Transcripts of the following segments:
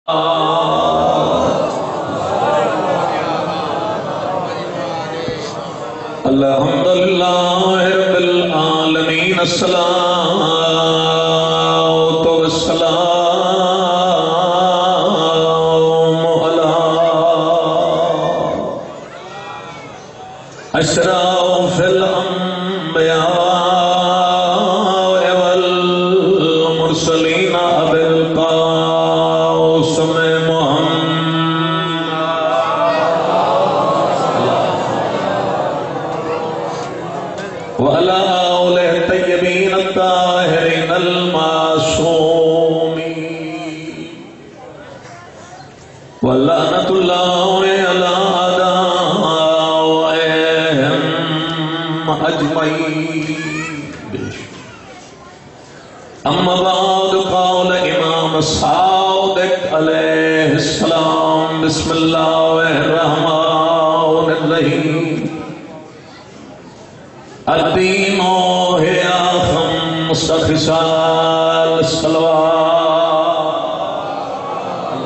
الحمدللہ رب العالمین الصلاۃ والسلام علی اشرف الانبیاء والمرسلین ابی القاسم وعلى آله الطيبين الطاهرين المعصومين ولعنة الله على أعدائهم أجمعين. أما بعد قال إمام الصادق عليه السلام بسم الله الرحمن الرحيم الدین ہے خمس خصال الصلوات.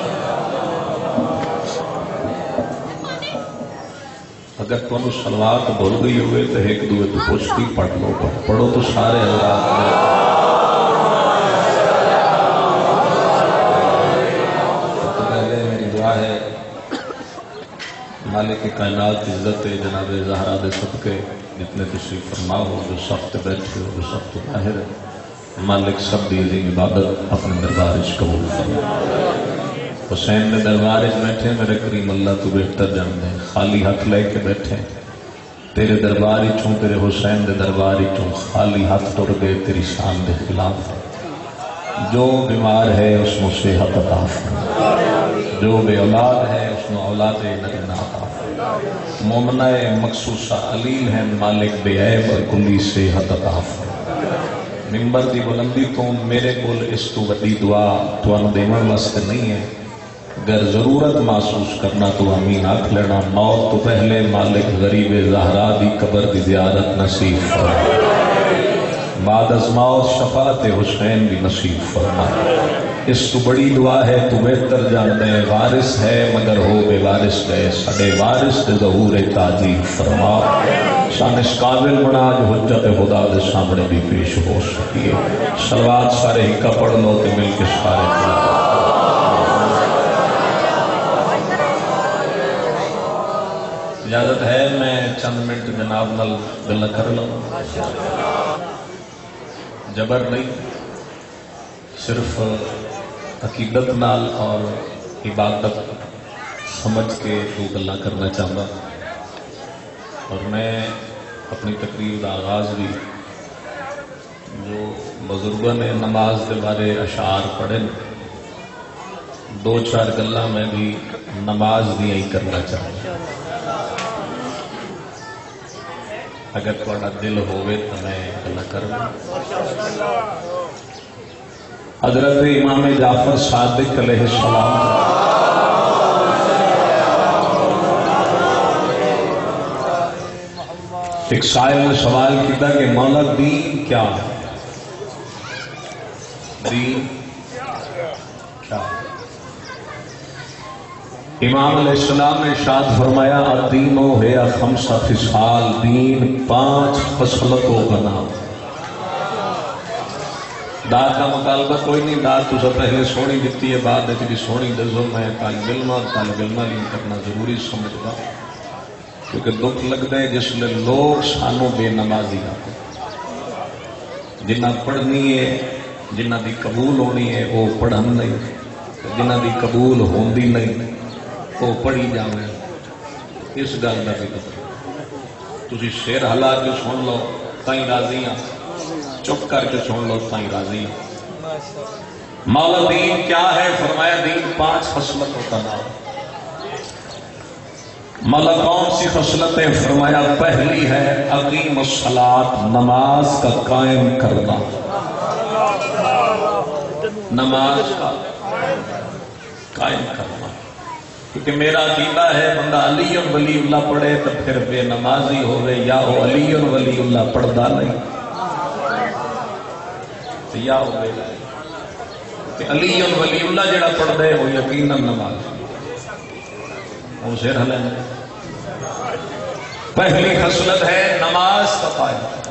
اگر تم صلوات بھول گئی ہوئے تو ایک دوے تو پوچھتی پڑھ لو، پڑھو تو سارے حضرات میری دعا ہے مالک کائنات عزت جناب زہرا دے صدقے جتنے تشریف فرما ہو، جو سخت بیٹھے ہو، جو سخت ظاہر ہے، مالک سب دی عظیم عبادت اپنے دربار قبول فرما. حسین نے دربار بیٹھے میرے کریم اللہ تو بہتر جانتے ہیں، خالی ہاتھ لے کے بیٹھے تیرے دربار چوں، تیرے حسین دے دربار چوں خالی ہاتھ ٹر گئے تیری شان دے خلاف. جو بیمار ہے اس کو صحت عطا فرما، جو بے اولاد ہے اس کو اولاد نگنا عطا فرما. مومنہ مخصوصہ علیل ہے مالک بے عیب اور کلی صحت عطا فرما. منبر دی بلندی تو میرے کول اس تو وڈی دعا تانوں دیون واسطے نہیں ہے. اگر ضرورت محسوس کرنا تو آمین آکھ لینا. موت تو پہلے مالک غریب زہرا دی قبر دی زیارت نصیب فرما. بعد از موت شفاعت حسین بھی نصیب فرما. اس تو بڑی دعا ہے تو بہتر جانتے ہیں، وارث ہے مگر ہو بے وارث گئے، سڑے وارث دے ظہور تعجیل فرما. شان اس قابل بنا جو حجت خدا دے سامنے بھی پیش ہو سکیے. صلوات سارے ہکا پڑھ لو کہ مل کے سارے پڑھ. اجازت ہے میں چند منٹ جناب نال گل کر لوں، جبر نہیں، صرف عقیدت نال اور عبادت سمجھ کے دو گلاں کرنا چاہتا. اور میں اپنی تقریر کا آغاز بھی جو بزرگوں نے نماز کے بارے اشعار پڑھے، دو چار گلاں میں بھی نماز دیا ہی کرنا چاہتا. اگر تھوڑا دل ہوئے تو میں گلا کروں. حضرت امام جعفر صادق علیہ السلام ایک سائل نے سوال کیا کہ مولا دین کیا ہے؟ دین کیا ہے؟ امام علیہ السلام نے ارشاد فرمایا الدین ہے خمسہ خصال، دین 5 خصلتوں کا نام. داد کا مطالبہ کوئی نہیں، داد تو سب پہلے سونی دیتی ہے، بعد بھی سونی دسو. میں طالب علم کرنا ضروری سمجھتا، کیونکہ دکھ لگتا ہے جس لئے لوگ سانوں بے نمازی آتے. جنہ پڑھنی ہے، جنہ دی قبول ہونی ہے وہ پڑھن نہیں، جنہ دی قبول ہوندی نہیں وہ پڑھی جاوے. اس گل کا بھی دکھ. تسی شیر ہلا کے سن لو تائیں راضی ہاں، چپ کر کے سن لو تائیں راضی ہاں. مولا دین کیا ہے؟ فرمایا دین 5 خصلتوں کا نام. مولا کون سی خصلتیں؟ فرمایا پہلی ہے اقیم الصلاۃ، نماز کا قائم کرنا. نماز کا قائم کرنا. کیونکہ میرا عقیدہ ہے بندہ علی ولی اللہ پڑھے تو پھر بے نمازی ہوئے، یا وہ علی ولی اللہ پڑھدا نہیں یا ہوئے. علی ولی اللہ جڑا پڑھتا ہے وہ یقیناً نماز وہ سر ہلے پہلی خصلت ہے نماز کا قائم۔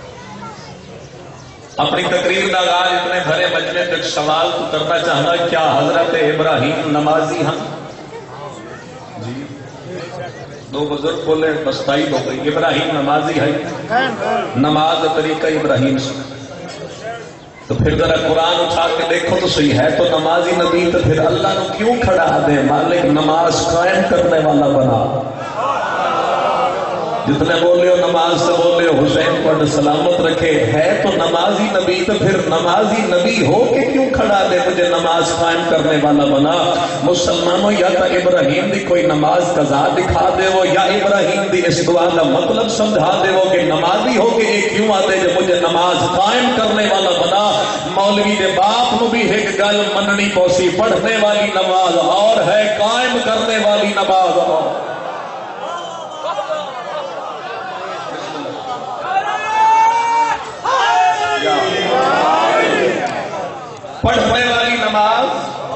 اپنی تقریر کا آغاز اتنے بھرے مجمع تک سوال تو کرنا چاہتا کیا حضرت ابراہیم نمازی ہیں؟ جی دو بزرگ بولے بس تائید ہو گئی، ابراہیم نمازی ہے، نماز طریقہ ابراہیم سے۔ تو پھر ذرا قرآن اٹھا کے دیکھو تو صحیح ہے تو نمازی نبی تو پھر اللہ نے کیوں کھڑا دے؟ مالک نماز قائم کرنے والا بنا۔ جتنے بولے ہو نماز سے بولے ہو حسین کو سلامت رکھے، ہے تو نمازی نبی تو پھر نمازی نبی ہو کے کیوں کھڑا دے مجھے نماز قائم کرنے والا بنا؟ مسلمانوں یا تو ابراہیم دی کوئی نماز قضا دکھا دے وہ، یا ابراہیم دی اس دعا کا مطلب سمجھا دے وہ کہ نمازی ہو کے ایک کیوں آتے جو مجھے نماز قائم کرنے والا بنا۔ مولوی دے باپ نو بھی ایک گل مننی پوسی، پڑھنے والی نماز اور ہے قائم کرنے والی نماز اور۔ پڑھنے والی نماز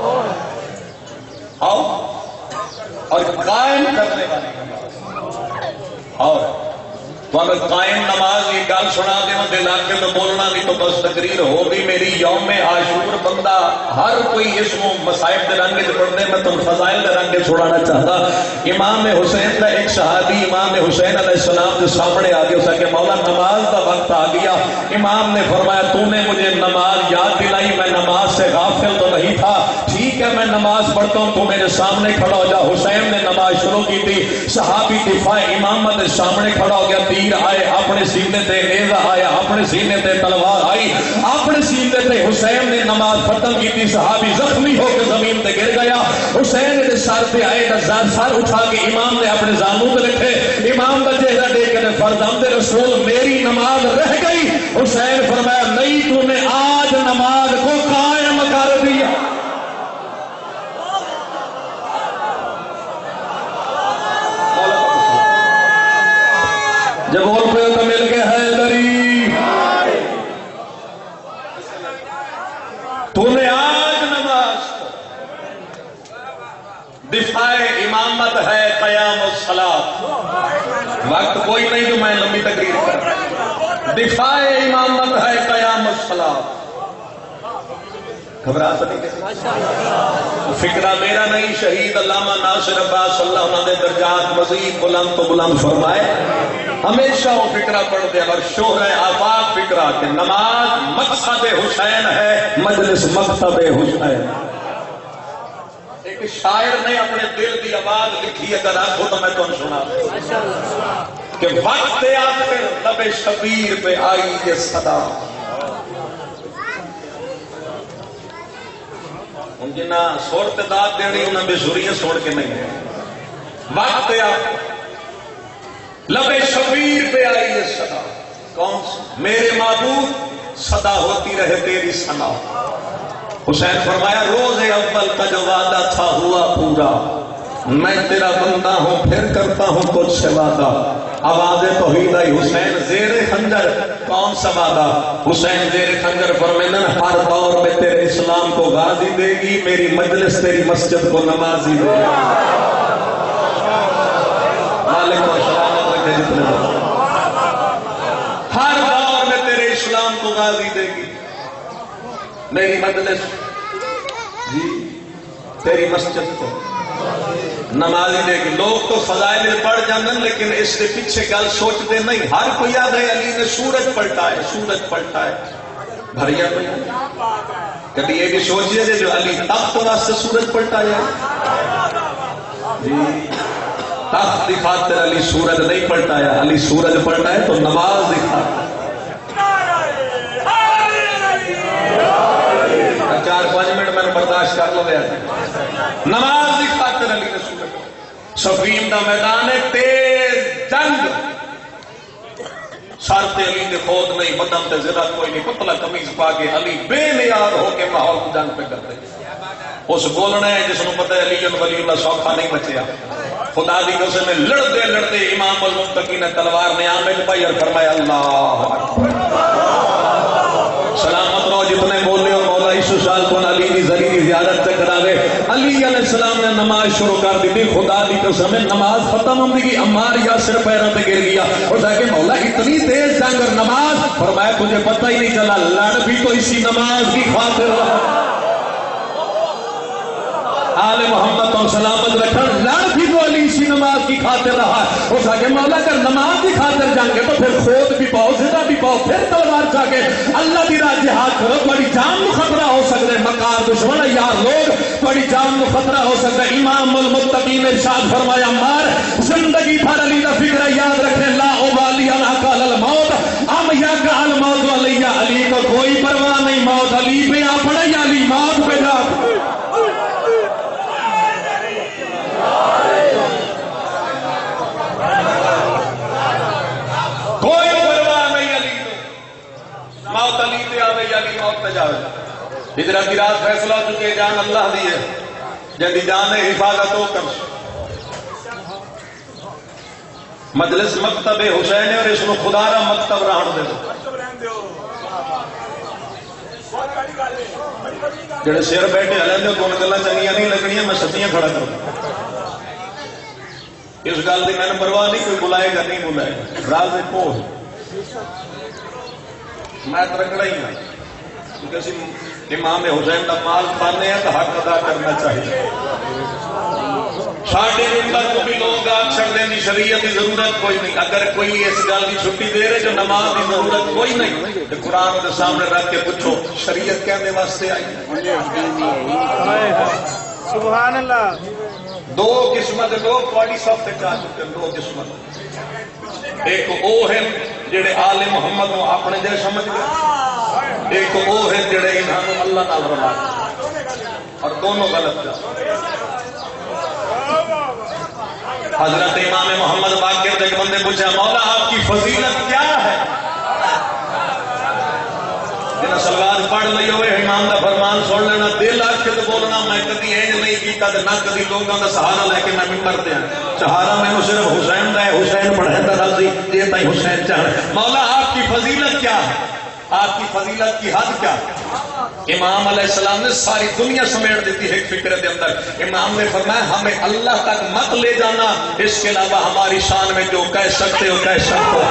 اور قائم کرنے والی نماز اور تو اگر قائم نماز یہ گل سنا دے دل کے تو بولنا نہیں تو بس تقریر ہو بھی میری۔ یوم عاشور بندہ ہر کوئی اس مصائب کے رنگ چ پڑھتے، میں تم فضائل کے رنگ چھوڑانا چاہتا۔ امام حسین کا ایک صحابی امام حسین علیہ السلام کے سامنے آ گیا، کہ مولا نماز کا وقت آ گیا۔ امام نے فرمایا تو نے مجھے نماز یاد دلائی، میں نماز سے غافل تو نہیں تھا، ٹھیک ہے میں نماز پڑھتا ہوں تو میرے سامنے کھڑا ہو جا۔ حسین نے نماز شروع کی تھی، صحابی دفاع امامت سامنے کھڑا ہو گیا، تیر آئے اپنے سینے تے، نیزہ آیا اپنے سینے تے، تلوار آئی اپنے سینے تے۔ حسین نے نماز ختم کی تھی، صحابی زخمی ہو کے زمین تے گر گیا۔ حسین نے سر پہ آئے سر اٹھا کے امام نے اپنے زانوں تے رکھے، امام کا چہرہ دیکھ کے فرزند رسول میری نماز رہ گئی۔ حسین فرمایا نہیں، تو نے آج نماز کو قائم کر دیا۔ جب بول پہ تو مل کے حیدری، تو نے آج نماز دفاع امامت ہے قیام الصلاۃ، وقت کوئی نہیں جو میں لمبی تقریر کر، دفاع امامت ہے قیام الصلاۃ۔ گھبرا تو نہیں کہ فکرہ میرا نہیں، شہید علامہ ناصر عباس اللہ انہوں نے درجات مزید بلند تو بلند فرمائے، ہمیشہ وہ فکرہ پڑھتے ہیں اور شہر آفاق فکرہ کہ نماز مقصد حسین ہے، مجلس مکتب حسین۔ ایک شاعر نے اپنے دل کی آواز لکھی ہے، اگر آپ ہو تو میں تمہیں سنا کہ وقت آخر لب شبیر پہ آئی یہ صدا، ان کی نہ صورت داد دینی انہیں بے سوریہ سوڑ کے نہیں ہے۔ وقت آخر لب شبیر پہ آئی یہ صدا، کون میرے معبود صدا ہوتی رہے تیری ثنا۔ حسین فرمایا روز اول کا جو وعدہ تھا ہوا پورا، میں تیرا بندہ ہوں پھر کرتا ہوں تجھ سے وعدہ۔ آواز توحید آئی، حسین زیر خنجر، کون سا وعدہ؟ حسین زیر خنجر فرمیدن ہر دور میں تیرے اسلام کو غازی دے گی، میری مجلس تیری مسجد کو نمازی دے گی۔ مالک و سلامت رکھے جتنے ہر دور میں تیرے اسلام کو غازی دے گی، میری مجلس جی تیری مسجد کو نمازی دے گی۔ لوگ تو فضائل پڑھ جانن لیکن اس کے پیچھے گل سوچتے نہیں۔ ہر کوئی یاد ہے علی نے سورج پلٹا ہے، سورج پلٹا ہے، بھریا کوئی کبھی یہ بھی سوچیے جو علی تخت واسطے سورج پلٹا جائے جی، تخت کی خاطر علی سورج نہیں پلٹایا، علی سورج پلٹائے تو نماز دکھا۔ 4-5 منٹ میں نے برداشت کر لو گیا، نماز کی خاطر علی نے سورج، صفین دا میدان ہے تیز جنگ، سر تے علی نے خود نہیں، بدن تے ذرا کوئی نہیں، پتلا قمیض پا کے علی بے نیاز ہو کے ماحول کو جنگ پہ کرتے۔ اس بولنا ہے جس کو پتہ ہے علی ولی اللہ سوکھا نہیں بچیا، خدا دی قسم میں لڑتے لڑتے امام المتقین نے تلوار نے آم میں پائی اور فرمایا اللہ اکبر۔ سلامت رہو جتنے بولے ہو مولا اس سال کو علی دی علیہ السلام نے نماز شروع کر دی تھی. خدا دی قسم ہے نماز ختم ہونے کی عمار یاسر پیروں پہ گر گیا اور کہا کہ مولا اتنی تیز جنگ اور نماز. فرمایا تجھے پتہ ہی نہیں چلا لڑ بھی تو اسی نماز کی خاطر رہا. آل محمد اور سلامت رکھن لڑ بھی تو علی اسی نماز کی خاطر رہا. اس آگے مولا اگر نماز کی خاطر جائیں گے تو پھر خود بھی پاؤ زدہ بھی پاؤ پھر تلوار چاہ کے اللہ دی راہ جہاد کرو. بڑی جان کو خطرہ ہو سکتا ہے مکار دشمن یار لوگ بڑی جان کو خطرہ ہو سکتا ہے. امام المتقین ارشاد فرمایا مار زندگی بھر علی کا فکر یاد رکھیں لا ابالی انا قال الموت ام یقع الموت علی. علی کو کوئی پرواہ نہیں موت علی پہ آ پڑے یا علی موت پہ جا. کوئی پرواہ نہیں علی تو موت علی پہ آوے یا علی موت پہ جاوے. ہجرت کی رات فیصلہ ہو چکے جان اللہ دی ہے جدی جان حفاظت ہو کر. مجلس مکتب حسین اور اس کو خدا را مکتب رہن دے جڑے سر بیٹھے ہلیں دے کون گلا چنگیاں نہیں لگنیاں میں سچیاں کھڑا کروں. اس گل کی میں نے پرواہ نہیں کوئی بلائے گا نہیں بلائے گا راز پو میں ترکڑا ہی ہوں کیونکہ اسی امام حسین کا مال کھانے ہیں تو حق ادا کرنا چاہیے. ساڑھے ممبر کو بھی لوگ آگ چھڑ دیں شریعت کی ضرورت کوئی نہیں. اگر کوئی اس گل کی چھٹی دے رہے جو نماز کی ضرورت کوئی نہیں تو قرآن کے سامنے رکھ کے پوچھو شریعت کہنے واسطے آئی. سبحان اللہ. دو قسمت لوگ تھوڑی سب سے چاہ چکے ہیں. دو قسمت ایک وہ ہے جڑے آل محمد کو اپنے دل سمجھ گئے. ایک وہ ہے جڑے انہوں اللہ نال رلا اور دونوں غلط جا. حضرت امام محمد باقر ایک بندے پوچھا مولا آپ کی فضیلت کیا ہے. جنہیں سلوات پڑھ لی ہوئے امام کا فرمان سن لینا دل آ کے تو بولنا میں کدی اینج نہیں کیتا نہ کدی لوگوں کا سہارا لے کے میں ممبر تے سہارا میں صرف حسین کا ہے. حسین پڑھے تو راضی یہ تھی حسین چاہ. مولا آپ کی فضیلت کیا ہے آپ کی فضیلت کی حد کیا. امام علیہ السلام نے ساری دنیا سمیٹ دیتی ہے ایک فکر کے اندر. امام نے فرمایا ہمیں اللہ تک مت لے جانا اس کے علاوہ ہماری شان میں جو کہہ سکتے ہو کہہ سکتے ہو.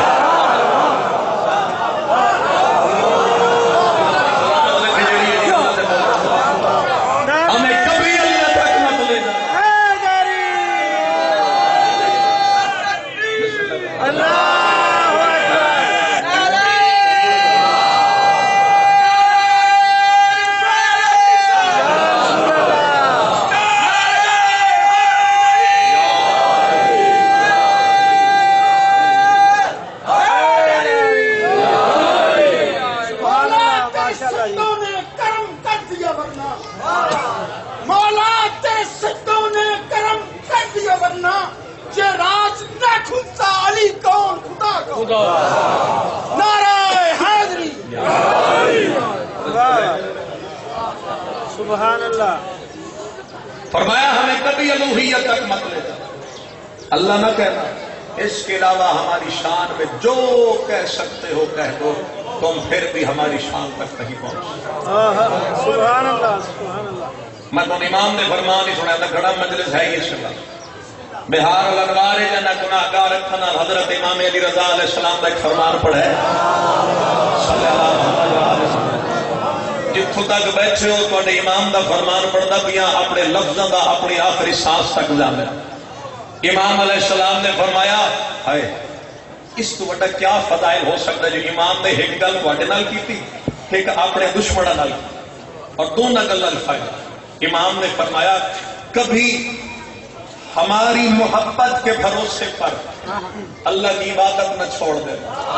سبحان اللہ. فرمایا ہمیں کبھی الوہیت تک مت لے جانا. اللہ نہ کہنا اس کے علاوہ ہماری شان میں جو کہہ سکتے ہو کہہ دو تم پھر بھی ہماری شان تک نہیں پہنچ. سبحان اللہ سبحان اللہ. میں تو امام نے فرمان ہی سنا تھا گڑا مجلس ہے یہ شکل بہار الانوار جنا گناہگار رکھنا. حضرت امام علی رضا علیہ السلام کا ایک فرمان پڑھے صلی اللہ علیہ وسلم. جتوں تک بیٹھے ہو تو امام دا فرمان پڑھتا پیا اپنے لفظوں دا اپنی آخری سانس تک جانا. امام علیہ السلام نے فرمایا ہائے اس تو بڑا کیا فضائل ہو سکتا ہے جو امام نے ایک گل تواڈے نال کیتی ایک اپنے دشمنوں نال اور دونوں گلاں دا فائدہ. امام نے فرمایا کبھی ہماری محبت کے بھروسے پر اللہ کی عبادت نہ چھوڑ دے.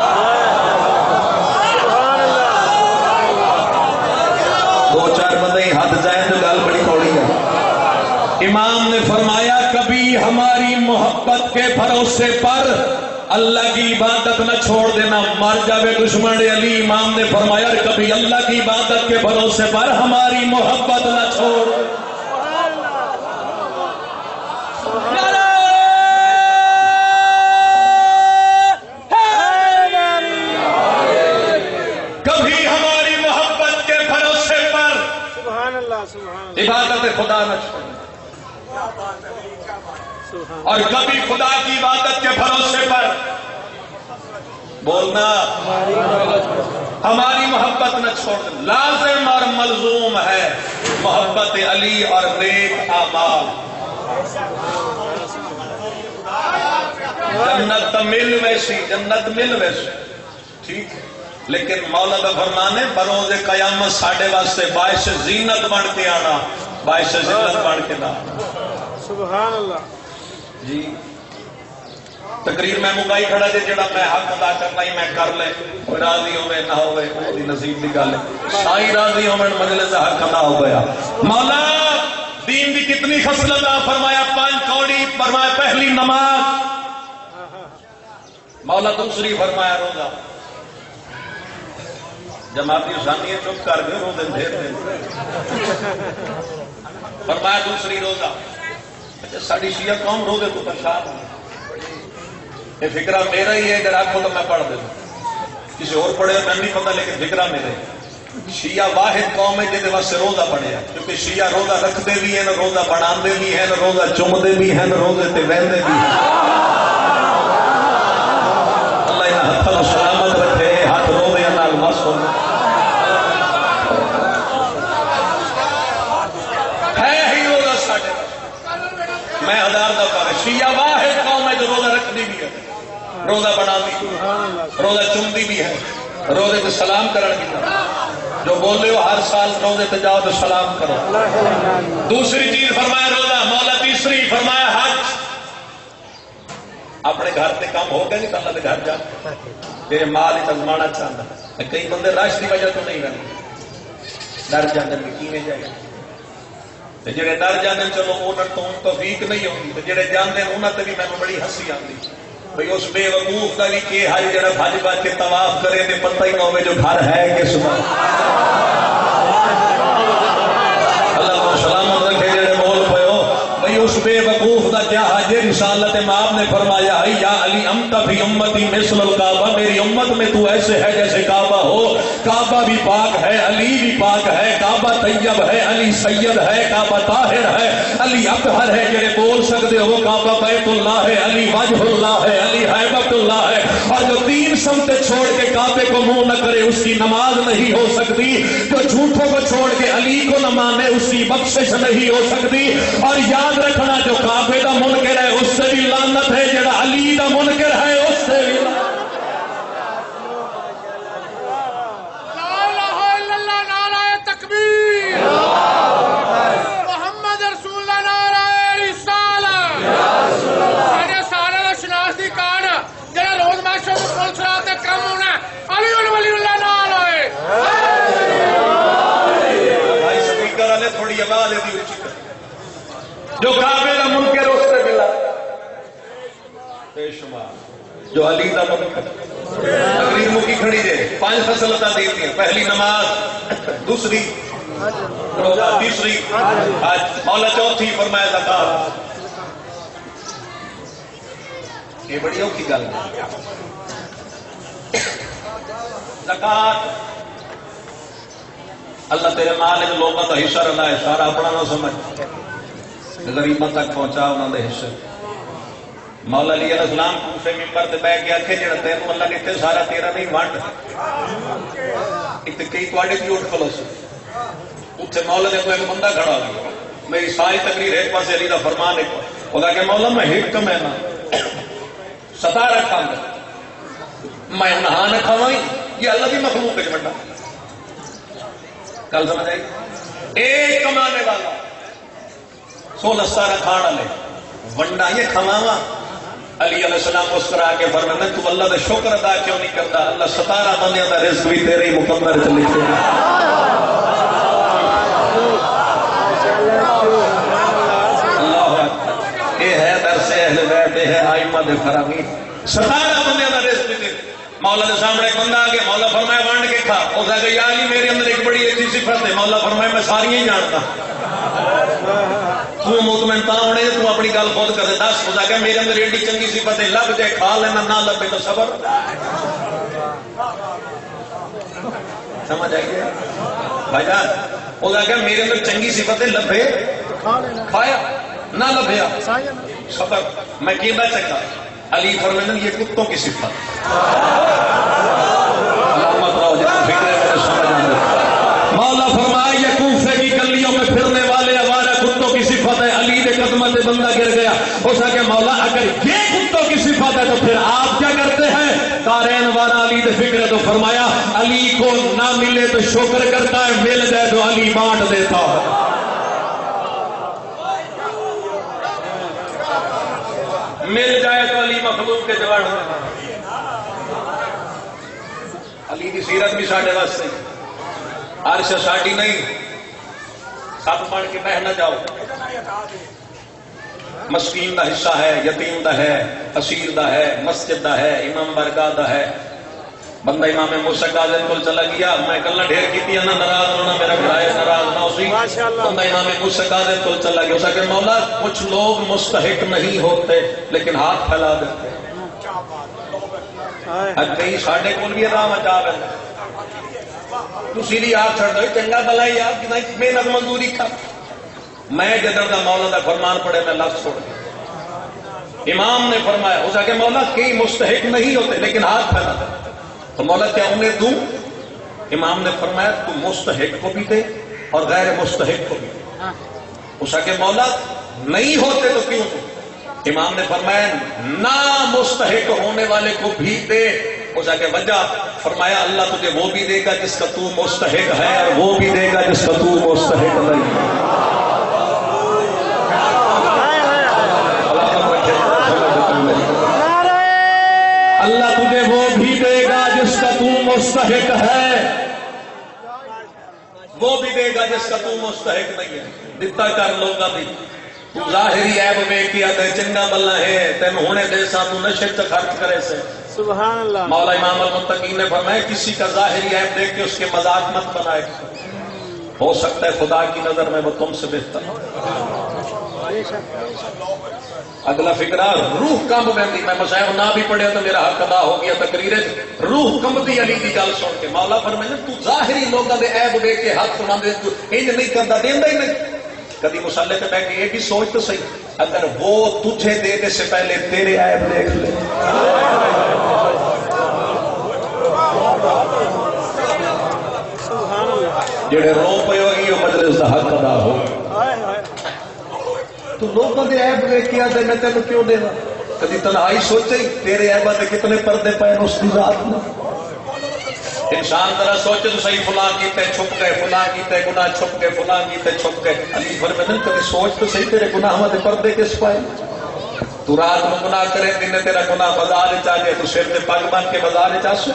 دو چار بندے ہی ہاتھ جائیں تو گل بڑی تھوڑی ہے. امام نے فرمایا کبھی ہماری محبت کے بھروسے پر اللہ کی عبادت نہ چھوڑ دینا. مر جاوے دشمن علی. امام نے فرمایا کبھی اللہ کی عبادت کے بھروسے پر ہماری محبت نہ چھوڑ. کبھی ہماری محبت کے بھروسے پر عبادت خدا نہ چھوڑ. اور کبھی خدا کی عبادت کے بھروسے پر بولنا ہماری محبت نہ چھوڑ دیں. لازم اور ملزوم ہے محبت علی اور نیک اعمال. جنت مل ویسی جنت مل ویسی ٹھیک ہے، لیکن مولا کا فرمان ہے بروز قیامت ساڈے واسطے باعث زینت بن کے آنا، باعث زینت بن کے نہ. سبحان اللہ. جی تقریر میں مکائی کھڑا جی جڑا میں حق ادا کرنا ہی میں کر لے، کوئی راضی ہوئے نہ ہوئے وہی نصیب کی گل ہے. سائی راضی ہوئے مجلس حق ادا ہو گیا. مولا دین دی کتنی خصلت فرمایا 5 کوڑی فرمایا پہلی نماز، مولا دوسری فرمایا روزہ. جماعتی ثانیہ چپ کر گئے روزے دیر فرمایا دوسری روزہ. ساری شیعہ قوم روزے تو پریشان ہے. یہ فکرہ میرا ہی ہے، اگر آپ کو تو میں پڑھ دیتا، کسی اور پڑھے میں نہیں پتا، لیکن فکرہ میرا ہے. شیعہ واحد قوم ہے جہاں واسطے روزہ پڑھیا، کیونکہ شیعہ روزہ رکھتے بھی ہیں، روزہ بناتے بھی ہیں، روزہ چومتے بھی ہیں، روزے تے وہندے بھی ہیں. اللہ انہاں ہتھاں سلامت رکھے، ہاتھ روزے نال مس ہو. ہے ہی روزہ ساڈے میں 1000 دفعہ شیعہ واحد قوم ہے جو روزہ رکھتی بھی ہے، روزہ بناتی بھی ہے، روزہ چمتی بھی ہے، روزے پہ سلام کرن بھی ہے. جو بولے ہو ہر سال روزے پہ جاؤ تو سلام کرو. دوسری چیز فرمایا روزہ. مولا تیسری فرمایا حج. اپنے گھر سے کام ہو گیا نہیں تو اللہ کے گھر جا تیرے مال ازمانا چاہتا. کئی بندے رش کی وجہ تو نہیں رہتے، ڈر جانے میں کیویں جائے. جڑے ڈر جانے چلو انہوں تو توفیق نہیں ہوتی، جڑے جانتے ہیں انہوں تے بھی مینوں بڑی ہنسی آتی بھئی اس بے وقوف کا بھی کہ ہے جڑا بھج بھج کے طواف کرے تے پتہ ہی نہ ہوے جو گھر ہے کہ سبحان اللہ کو سلامت رکھے. جڑے بول پئے ہو بھئی اس بے وقوف کا کیا حاجت. رسالت مآب نے فرمایا ہے یا علی انت فی امتی مثل الکعبہ، میری امت میں تو ایسے ہے جیسے کعبہ ہو. کعبہ بھی پاک ہے، علی بھی پاک ہے. کعبہ طیب ہے، علی سید ہے. کعبہ طاہر ہے، علی اطہر ہے. جڑے بول سکتے ہو کعبہ بیت اللہ ہے، علی وجہ اللہ ہے، علی ہیبت اللہ ہے. اور جو 3 سمتیں چھوڑ کے کعبے کو منہ نہ کرے اس کی نماز نہیں ہو سکتی. جو جھوٹوں کو چھوڑ کے علی کو نہ مانے اس کی بخشش نہیں ہو سکتی. اور یاد رکھنا جو کعبے کا منکر ہے اس سے بھی لعنت ہے، جڑا علی کا منکر ہے اس سے بھی لعنت. تھوڑی آواز جو کعبے کا منکر اس سے ملا بے شمار. جو علی کا منکر تقریر مکی کھڑی ہے. 5 خصلتاں دیتی ہیں. پہلی نماز، دوسری روزہ، تیسری حج. مولا چوتھی فرمایا زکات. یہ بڑی اوکھی گل ہے. زکات اللہ تیرے مال لوگوں کا حصہ رہا ہے، سارا اپنا نہ سمجھ، غریبوں تک پہنچا انہوں نے حصے. مولا علی علیہ السلام کوفے ممبر تے بیٹھ کے آکھے جڑا تینوں اللہ نے سارا تیرا نہیں ونڈ. اتنے کئی تواڈے بھی اٹھ کھلوس. اتنے مولا نے کوئی بندہ کھڑا ہو گیا. میری ساری تقریر ایک پاسے علی کا فرمان ہے، وہ کہ مولا میں ایک کم ہے نا 17 کھانا میں نہا نہ کھاواں، یہ اللہ کی مخلوق ہے بڑا. کل سمجھ آئی؟ ایک کمانے والا 16 کھانا لے ونڈا یہ کھواوا. علی علیہ السلام مسکرا کے فرمایا تو اللہ کا شکر ادا کیوں نہیں کرتا؟ اللہ 17 بندیاں کا رزق بھی تیرے ہی مقدر چ لکھے. اللہ اکبر. یہ ہے درس اہل بیت، یہ ہے ائمہ دے فرامی. 17 بندیاں کا رزق بھی تیرے. مولا کے سامنے ایک بندہ آ گیا. مولا فرمایا ونڈ کے کھا. اس نے کہا یا علی میرے اندر ایک بڑی اچھی صفت ہے. مولا فرمایا میں ساری ہی جانتا. تو مطمئن تا ہونے تو اپنی گل خود کر دے. دس خدا کہ میرے اندر ایڈی چنگی صفت ہے، لب جائے کھا لینا، نہ لبے تو صبر. سمجھ آئیے بھائی جان؟ خدا کہ میرے اندر چنگی صفت ہے، لبے کھایا. نہ لبھیا صبر میں کینا چکا علی فرماتے یہ کتوں کی صفت مولا فرمایا یہ کوفے کی گلیوں میں پھرنے والے آوارہ کتوں کی صفت ہے علی کے قدموں سے بندہ گر گیا ہو سکے مولا اگر یہ کتوں کی صفت ہے تو پھر آپ کیا کرتے ہیں قارئین والا علی دے فکر تو فرمایا علی کو نہ ملے تو شکر کرتا ہے مل جائے تو علی بانٹ دیتا ہے مل جائے تو علی مخلوق کے جوان علی کی سیرت بھی ساڑھے واسطے عرش ساڑھی نہیں سب پڑھ کے بہ نہ جاؤ مسکین دا حصہ ہے یتیم دا ہے اسیر دا ہے مسجد دا ہے امام برگاہ دا ہے بندہ امام موسیٰ کاظم کو چلا گیا میں کلنا ڈھیر کی تھی نہ ناراض ہونا میرا گھر ناراض نہ اسی بندہ امام موسیٰ کاظم کو چلا گیا اسا کہ مولا کچھ لوگ مستحق نہیں ہوتے لیکن ہاتھ پھیلا دیتے کئی ساڑھے کول بھی راہ مچا بہتا تو سیدھی آپ چھڑ دو چنگا بلائی آپ کی محنت مزدوری کا میں جدر دا مولا دا فرمان پڑے میں لفظ چھوڑ دیا امام نے فرمایا اسا کہ مولا کئی مستحق نہیں ہوتے لیکن ہاتھ پھیلا دے تو مولا کیا انہیں دوں امام نے فرمایا تو مستحق کو بھی دے اور غیر مستحق کو بھی دے اسا کہ مولا نہیں ہوتے تو کیوں دوں امام نے فرمایا نا مستحق ہونے والے کو بھی دے اسا کہ وجہ فرمایا اللہ تجھے وہ بھی دے گا جس کا تو مستحق ہے اور وہ بھی دے گا جس کا تو مستحق نہیں اللہ تجھے وہ بھی دے گا جس کا تو مستحق ہے وہ بھی دے گا جس کا تو مستحق نہیں ہے دتا کر لو گا بھی تو ظاہری عیب میں کیا تے چنگا بلا ہے تین ہونے دے سا تو نشے تے خرچ کرے سے سبحان اللہ مولا امام المتقین نے فرمایا کسی کا ظاہری عیب دیکھ کے اس کے مذاق مت بنائے ہو سکتا ہے خدا کی نظر میں وہ تم سے بہتر اگلا فکرہ روح کمب بہتی میں مسائل نہ بھی پڑھیا تو میرا حق ادا ہو گیا تقریر روح کمب دی علی کی گل سن کے مولا فرمایا تو ظاہری لوگوں دے عیب دیکھ کے حق سنا دے تو انج نہیں کرتا دیندا ہی نہیں کبھی مصالحے پہ بیٹھ کے یہ بھی سوچ تو صحیح اگر وہ تجھے دینے سے پہلے تیرے عیب دیکھ لے جڑے رو پے ہوگی وہ مجلس کا حق ادا ہو تو لوگوں کے عیب دیکھ کے آتے میں تینوں کیوں دینا کبھی تنہائی سوچے تیرے عیبات کتنے پردے پے اس کی ذات میں انسان ذرا سوچے تو صحیح فلاں کیتے چھپ گئے فلاں کیتے گناہ چھپ گئے فلاں کیتے چھپ گئے علی فرماتے ہیں کبھی سوچ تو صحیح تیرے گناہ دے پردے کس پائے تو رات میں گناہ کرے دن تیرا گناہ بازار چاہ جائے تو سر تے پگ بن کے بازار چاہ سو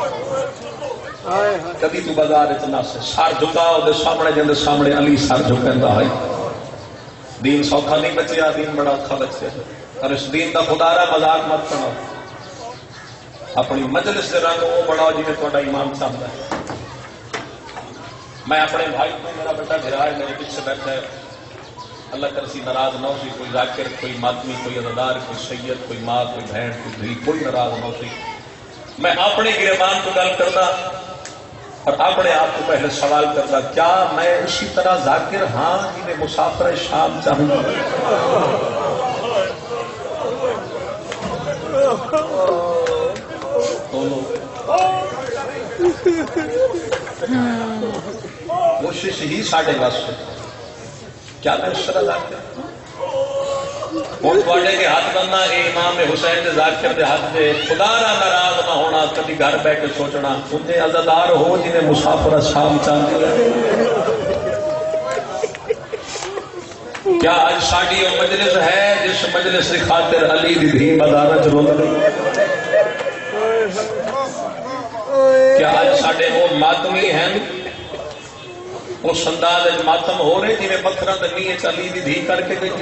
کبھی تو بازار چنا سے سر جھکاؤ دے سامنے جن دے سامنے علی سر جھکیندا ہے دین سوکھا نہیں بچیا دین بڑا اوکھا بچیا اور اس دین دا خدارا مذاق مت کرو اپنی مجلس سے رنگ وہ بڑھاؤ جنہیں تھوڑا ایمان چاہتا ہے میں اپنے بھائی کو میرا بیٹا گھرا ہے میرے پیچھے بیٹھا ہے اللہ کرسی ناراض نہ ہو سی کوئی ذاکر کوئی ماتمی کوئی عزادار کوئی سید کوئی ماں کوئی بہن کوئی دھی کوئی ناراض نہ ہو سی میں اپنے گریبان کو گل کرتا اور اپنے آپ کو پہلے سوال کرتا کیا میں اسی طرح ذاکر ہاں جنہیں مسافر شام چاہوں گا کوشش ہی ساڑھے واسطے کیا میں اس طرح ذاکر تھوڑے کے ہاتھ بننا امام حسین کے ذاکر کے ہاتھ دے خدا را ناراض نہ ہونا کبھی گھر بیٹھ کے سوچنا انہیں عزادار ہو جنہیں مسافر شام چاہتے ہیں کیا آج ساڑھی وہ مجلس ہے جس مجلس کی خاطر علی دی دھی مدارج رو رہی کیا آج ساڑھے وہ ماتمی ہیں اس انداز ماتم ہو رہے جنہیں پتھر دنیا چلی دی دھی کر کے گئی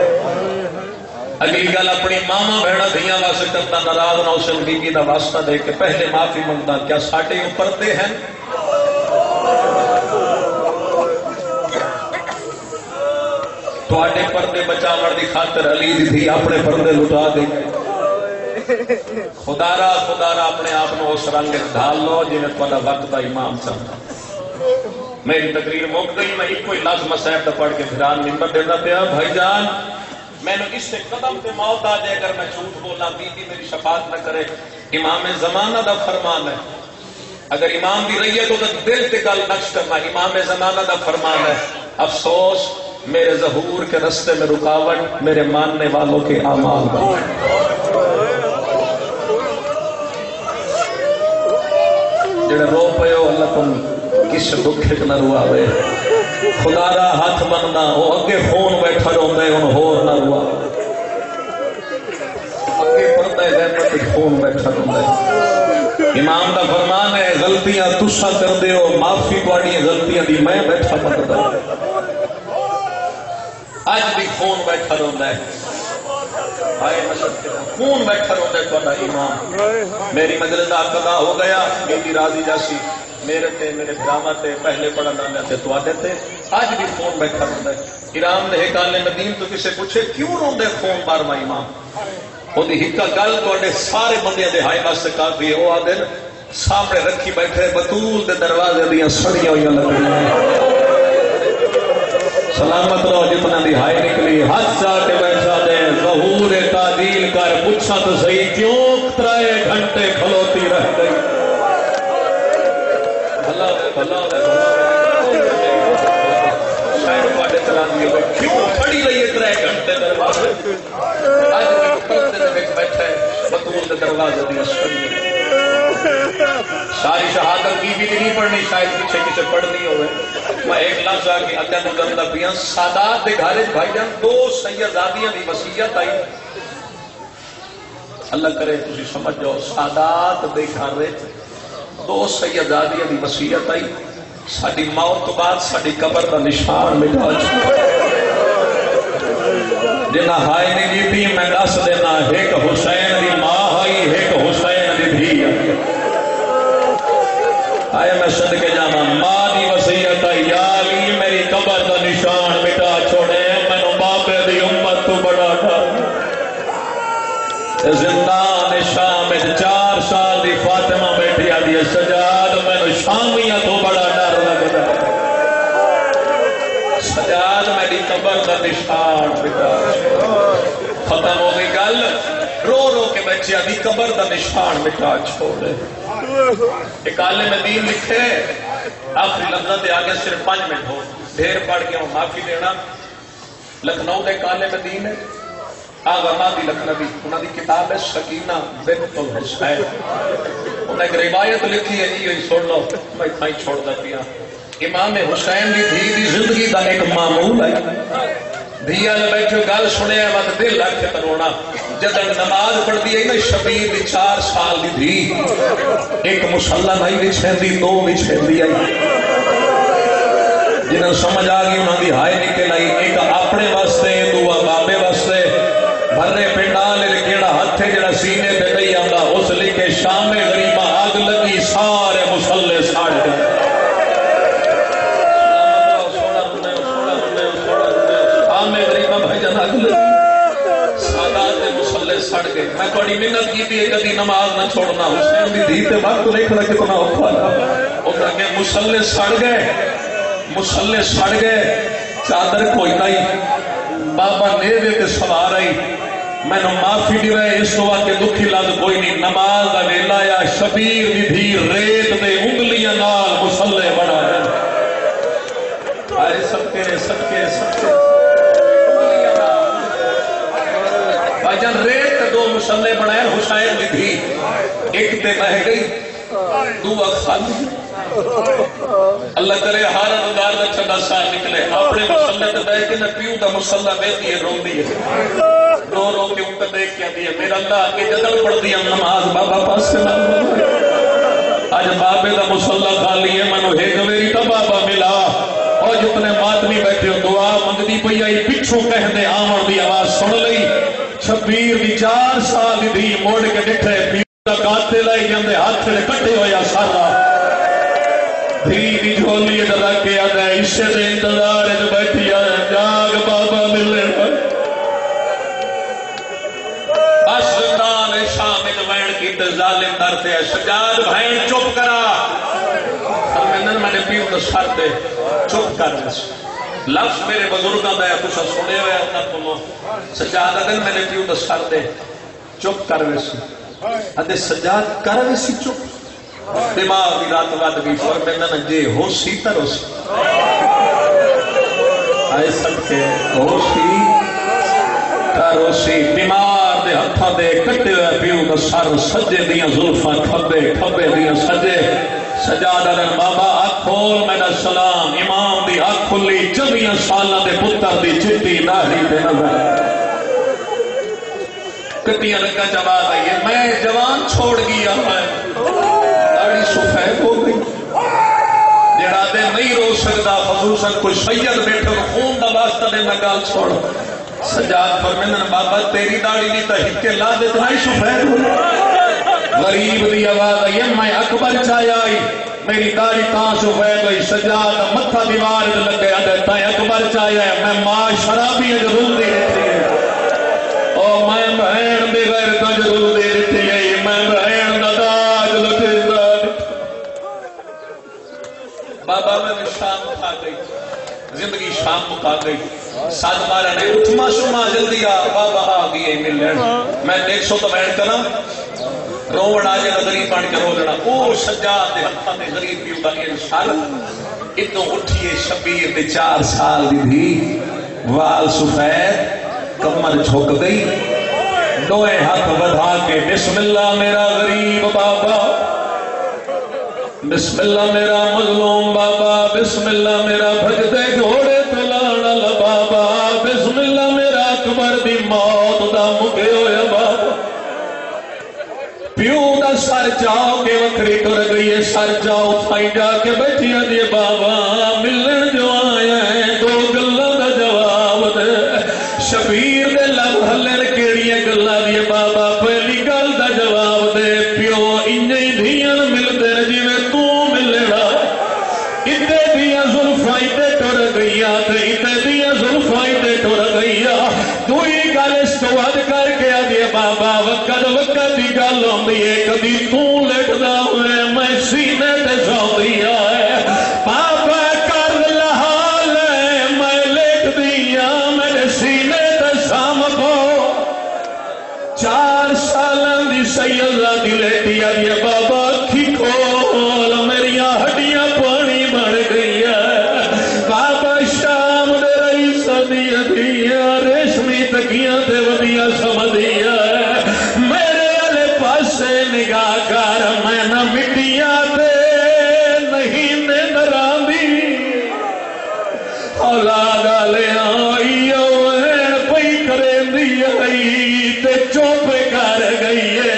اگلی گل اپنی ماما بہنا دھیاں واسطے کرتا ناراض نہ اسے بی بی دا واسطہ دے کے پہلے معافی منگتا کیا ساڑھے وہ پردے ہیں تھوڑے پردے بچاون دی خاطر علی دی دھی اپنے پردے لٹا دے خدا را اپنے آپ اس رنگ ڈھال لو جنہیں تھوڑا وقت کا امام چاہتا میری تقریر موک گئی، میں ایک کوئی لفظ مسائب کا پڑھ کے پھران ممبر دینا پیا، بھائی جان میں نے اس سے قدم پہ موت آ جائے اگر میں جھوٹ بولا، بی بی میری شفاعت نہ کرے۔ امام زمانہ دا فرمان ہے، اگر امام بھی رہی ہے تو دل تے گل نقش کرنا، امام زمانہ دا فرمان ہے۔ افسوس میرے ظہور کے رستے میں رکاوٹ میرے ماننے والوں کے اعمال کا۔ جڑے رو پے ہو اللہ تم کس دکھ نہ رواوے، خدا دا ہاتھ بننا وہ اگے خون بیٹھا رہتا ہے انہوں ہور نہ روا، اگے پردہ غیبت خون بیٹھا رہتا ہے۔ امام دا فرمان ہے غلطیاں تسا کر دیو، معافی تواڈی غلطیاں دی میں بیٹھا پڑدا، اج بھی خون بیٹھا رہتا ہے، آئے خون بیٹھا رہتا ہے تواڈا امام۔ میری مجلس دا قضا ہو گیا، میری راضی جاسی میرے تے میرے برامہ تے پہلے پڑھن والے تے تواڈے تے اج بھی خون بیٹھا رہتا ہے۔ ایران دے کالے مدین تو کسے پوچھے کیوں روندے خون ماروا امام، وہی ایک گل تواڈے سارے بندیاں دے ہائے واسطے کافی ہے، وہ آدھے سامنے رکھی بیٹھے بطول دے دروازے دیاں سڑیاں ہوئی لگی، سلامت رہو جتنا دی ہائے نکلی، ہاتھ جا کے بیٹھا دے ظہور تعدیل کر، پوچھا تو صحیح کیوں 3 گھنٹے کھلوتی رہ گئی، کیوں کھڑی رہی 3 گھنٹے دروازے، بیٹھے بطول دروازے دیا ساری شہادت بی بی نہیں پڑھنی، شاید پیچھے کسے پڑھنی ہوئے۔ میں ایک لفظ آ کے اگے نو کرنا پیا، سادات دے گھر بھائی جان 2 سیدادیاں دی وصیت آئی، اللہ کرے تسی سمجھ جاؤ، سادات دے گھر 2 سیدادیاں دی وصیت آئی، ساری موت تو بعد ساری قبر دا نشان مٹا جنہ ہائے نہیں جیتی میں دس دینا، ایک حسین دی ماں آئی، ایک حسین دی دھی آئی، آئے میں صدقے جانا ماں دی وصیت آئی، یا علی میری قبر دا نشان مٹا چھوڑے، میں نو باپے دی امت تو بڑا ڈر، زندان شام 4 سال دی فاطمہ بیٹھی آدھی سجاد میں نو شامیہ تو بڑا ڈر لگتا، سجاد میری قبر دا نشان مٹا، ختم ہو گئی گل، رو رو کے بچے آدھی قبر دا نشان مٹا چھوڑے۔ ایک عالم دین لکھے آخری لفظ دے آگے صرف 5 منٹ ہو، ڈھیر پڑھ کے ہوں معافی دینا۔ لکھنؤ دے عالم دین ہے آغا مادی لکھنوی، انہوں دی کتاب ہے سکینہ بنت الحسین، انہوں نے ایک روایت لکھی ہے، یہ سن لو میں تھائی چھوڑ دا پیا۔ امام حسین دی دھی دی زندگی دا ایک معمول ہے، دھیا نے بیٹھے گل سنے وقت دل لگ کے ترونا، جدن نماز پڑھ دی ہے نا شبیر دی 4 سال دی دھی، ایک مسلح نہیں بچھیندی 2 بچھیندی آئی، جنہوں سمجھ آ گئی انہوں دی ہائے نکل آئی، ایک اپنے واسطے دعا بابے واسطے، بھرے پنڈال کیڑا ہاتھ جڑا سینے تے نہیں آندا، اس لکھے شام غریبہ آگ لگی سارے مسلے ساڑ گئے، سڑ گئے۔ میں تھوڑی محنت کی تھی کبھی نماز نہ چھوڑنا، حسین دی دھی تے وقت دیکھنا کتنا اوکھا تھا، اور کہ مسلے سڑ گئے، مسلے سڑ گئے، چادر کوئی نہیں، بابا نیوے تے سوار آئی، میں نے معافی دی رہے اس وقت کے دکھی لفظ کوئی نہیں، نماز دا ویلا یا شبیر دی دھی ریت دے انگلیاں نال مسلے بڑا ہے، آئے صدقے صدقے صدقے جن ریت 2 مسلے بنائے حسین دی تھی، ایک تے بہ گئی 2 خالی، اللہ کرے ہر ادار دا چھڑا سا نکلے، اپنے مسلے تے بہ کے نہ پیو دا مسلہ بیتی ہے، رو دی ہے، رو رو کے اوپر دیکھ کے دی ہے، میرا اللہ آگے جدل پڑھ دی ہم نماز بابا پاس سے نہ آج بابے دا مسلہ خالی ہے، منو ایک میری تا بابا ملا، اور جتنے ماتمی بیٹھے ہو دعا منگدی پئی آئی، پچھو کہہ دے آمن دی آواز سن لئی، شبیر دی 4 سال دی دھی موڑ کے ڈٹھے، پیو دا کاتے لائی جاندے ہاتھ نے کٹے ہویا سارا، دھی دی جھولی ڈرا کے آدھا اسے دے انتظار جو بیٹھی آدھا جاگ بابا ملے بس زندان شام وین کی ظالم در تے سجاد بھین چپ کرا فرمیندن میں نے پیو دا سر دے چپ کر بس لفظ میرے بزرگاں دا ہے کچھ سنے ہوئے اپنا کمو سجاد دن میں نے پیو دا سر دے چپ کر بس ادھے سجاد کر بسی چپ دماغ دی رات واد بھی فرمیندن جے ہو سی تر ہو سی آئے صدقے ہو سی تر ہو سی بیمار دے ہتھاں دے کٹے ہوئے پیو دا سر سجے دیاں زلفاں کھبے کھبے دیاں سجے سجادہ دن بابا آنکھ کھول میرا سلام امام دی آنکھ کھلی 24 سالہ دے پتر دی چٹی داڑھی دے نظر کٹیاں لگا جواب آئیے میں جوان چھوڑ گیا میں داڑھی سفید ہو گئی جڑا دے نہیں رو سکتا خصوصاً کوئی سید بیٹھے خون دا واسطہ دے میں گال چھوڑ سجاد فرمیندن بابا تیری داڑھی نہیں تا ہکے لا دے تو نہیں سفید ہو غریب دی آواز آئی میں اکبر چاہیا آئی میری داڑھی تاں سفید ہوئی سجاد متھا دیوار لگے آدھے اکبر چاہیا ہے میں ماں شرابی ہے جو رول دی رہتی ہے او میں بہن بغیر تج رول دی رہتی ہے میں بہن داج لٹے بابا میں شام کھا گئی زندگی شام مکا گئی ساتھ مارا نے اٹھما شما جلدی آ بابا آ گئی مل لینا میں 100 تو بیٹھ کرا روڑ آجے غریب بن کے رو لینا او سجاد دے ہتھاں دے غریب پیو دا انسان اتوں اٹھیے شبیر دے 4 سال دی بھی وال سفید کمر جھک گئی دوئے ہاتھ بدھا کے بسم اللہ میرا غریب بابا بسم اللہ میرا مظلوم بابا بسم اللہ میرا بھجدے گھوڑے تلانا بابا بسم اللہ میرا اکبر دی موت دا مکے ہویا بابا پیو دا سر جاؤ کے وکری کر گئی ہے سر جاؤ تھائی جا کے بیٹھی آدھے بابا ملن جو آیا ہے 2 گلہ دا جواب دے شبیر دے لب حلن کیڑی ہے گلہ دیے بابا پہلی گل دا جواب دے پیو انجھیں دھیان مل دے جی میں تو ملنا اتے دیا ظلفائی دے ٹر گئیا اتے دیا ظلفائی دے ٹر گئیا تو ہی گل اس تو حد کر کے آدھے بابا وقت دی گل ہوندی ہے کبھی تو لٹدا ہوئے میں سینے تے سو دیا ہے بابا کر لحال میں لٹ دیا میرے سینے تے سام کو 4 سالان دی سیدہ دی لیٹی آدھے بابا اکھی کھول میری ہڈیاں پانی بڑھ گئی ہے بابا شام دے رئیس دیا دیا ریشمی تکیاں تے ودیا سمدیا میرے علی پاسے نگاہ کر میں نہ مٹیاں تے نہیں نیندراں دی اولاد آلے آئی اوہین پئی کریں دی آئی تے چوپ کر گئی ہے